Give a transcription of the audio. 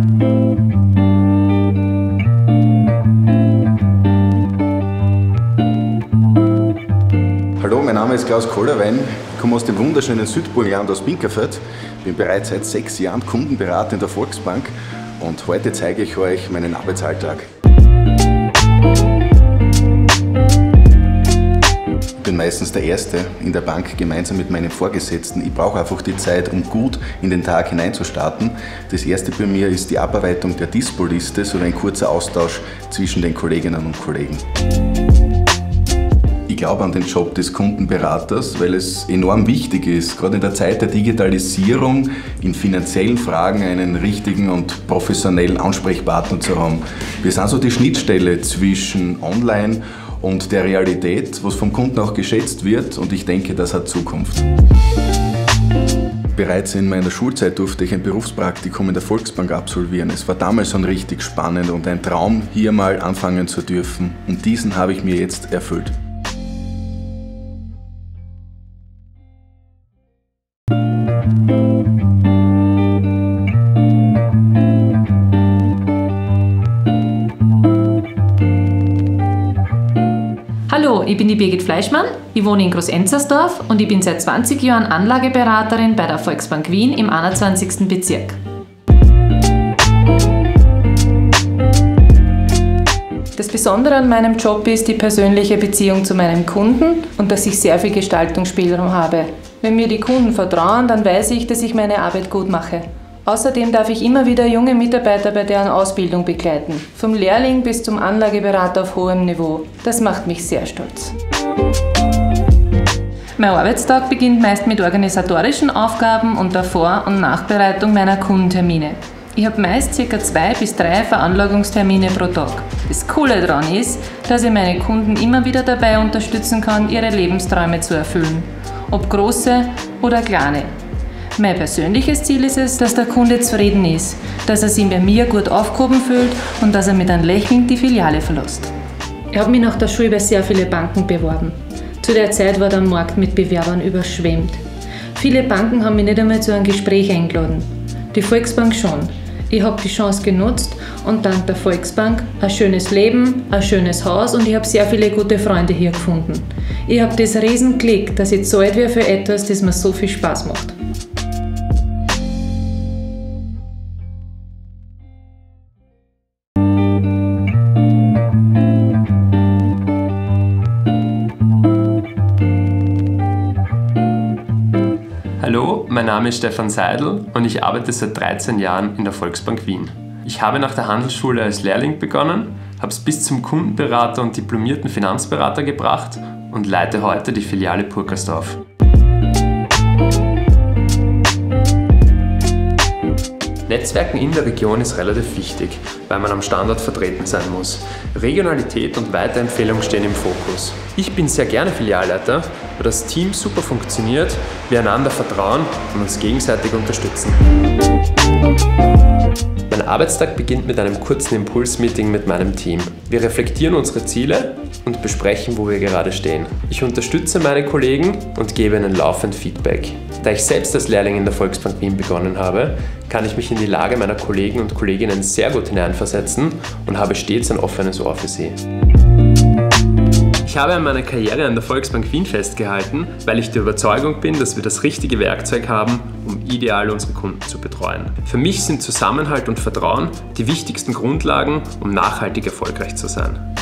Hallo, mein Name ist Klaus Kollerwein. Ich komme aus dem wunderschönen Südburgenland aus Binkerfeld. Bin bereits seit 6 Jahren Kundenberater in der Volksbank und heute zeige ich euch meinen Arbeitsalltag. Ich bin meistens der Erste in der Bank gemeinsam mit meinen Vorgesetzten. Ich brauche einfach die Zeit, um gut in den Tag hineinzustarten. Das Erste bei mir ist die Abarbeitung der Dispo-Liste sowie ein kurzer Austausch zwischen den Kolleginnen und Kollegen. Ich glaube an den Job des Kundenberaters, weil es enorm wichtig ist, gerade in der Zeit der Digitalisierung in finanziellen Fragen einen richtigen und professionellen Ansprechpartner zu haben. Wir sind so die Schnittstelle zwischen Online und der Realität, was vom Kunden auch geschätzt wird, und ich denke, das hat Zukunft. Bereits in meiner Schulzeit durfte ich ein Berufspraktikum in der Volksbank absolvieren. Es war damals schon richtig spannend und ein Traum, hier mal anfangen zu dürfen, und diesen habe ich mir jetzt erfüllt. Hallo, ich bin die Birgit Fleischmann, ich wohne in Groß-Enzersdorf und ich bin seit 20 Jahren Anlageberaterin bei der Volksbank Wien im 21. Bezirk. Das Besondere an meinem Job ist die persönliche Beziehung zu meinem Kunden und dass ich sehr viel Gestaltungsspielraum habe. Wenn mir die Kunden vertrauen, dann weiß ich, dass ich meine Arbeit gut mache. Außerdem darf ich immer wieder junge Mitarbeiter bei deren Ausbildung begleiten. Vom Lehrling bis zum Anlageberater auf hohem Niveau. Das macht mich sehr stolz. Mein Arbeitstag beginnt meist mit organisatorischen Aufgaben und der Vor- und Nachbereitung meiner Kundentermine. Ich habe meist ca. 2 bis 3 Veranlagungstermine pro Tag. Das Coole daran ist, dass ich meine Kunden immer wieder dabei unterstützen kann, ihre Lebensträume zu erfüllen. Ob große oder kleine. Mein persönliches Ziel ist es, dass der Kunde zufrieden ist, dass er sich bei mir gut aufgehoben fühlt und dass er mit einem Lächeln die Filiale verlässt. Ich habe mich nach der Schule bei sehr vielen Banken beworben. Zu der Zeit war der Markt mit Bewerbern überschwemmt. Viele Banken haben mich nicht einmal zu einem Gespräch eingeladen. Die Volksbank schon. Ich habe die Chance genutzt und dank der Volksbank ein schönes Leben, ein schönes Haus, und ich habe sehr viele gute Freunde hier gefunden. Ich habe das Riesenglück, dass ich zahlt werde für etwas, das mir so viel Spaß macht. Hallo, mein Name ist Stefan Seidel und ich arbeite seit 13 Jahren in der Volksbank Wien. Ich habe nach der Handelsschule als Lehrling begonnen, habe es bis zum Kundenberater und diplomierten Finanzberater gebracht und leite heute die Filiale Purkersdorf. Netzwerken in der Region ist relativ wichtig, weil man am Standort vertreten sein muss. Regionalität und Weiterempfehlung stehen im Fokus. Ich bin sehr gerne Filialleiter, weil das Team super funktioniert, wir einander vertrauen und uns gegenseitig unterstützen. Mein Arbeitstag beginnt mit einem kurzen Impulsmeeting mit meinem Team. Wir reflektieren unsere Ziele und besprechen, wo wir gerade stehen. Ich unterstütze meine Kollegen und gebe ihnen laufend Feedback. Da ich selbst als Lehrling in der Volksbank Wien begonnen habe, kann ich mich in die Lage meiner Kollegen und Kolleginnen sehr gut hineinversetzen und habe stets ein offenes Ohr für sie. Ich habe an meiner Karriere an der Volksbank Wien festgehalten, weil ich der Überzeugung bin, dass wir das richtige Werkzeug haben, um ideal unsere Kunden zu betreuen. Für mich sind Zusammenhalt und Vertrauen die wichtigsten Grundlagen, um nachhaltig erfolgreich zu sein.